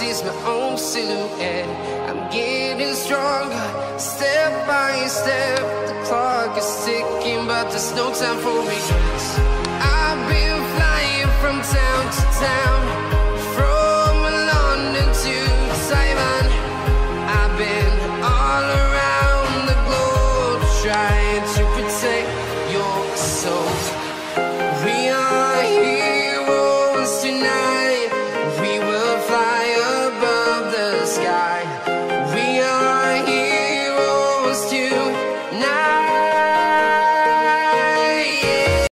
chase my own silhouette. I'm getting stronger, step by step. The clock is ticking, but there's no time for regrets. I've been flying from town to town,